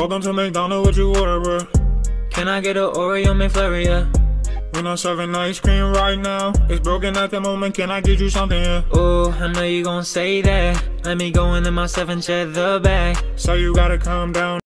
Welcome to McDonald's, what you order, bro? Can I get an Oreo McFlurry, yeah? We're not serving ice cream right now. It's broken at the moment, can I get you something, yeah? Ooh, I know you gon' say that. Let me go into my 7 cheddar bag. So you gotta calm down.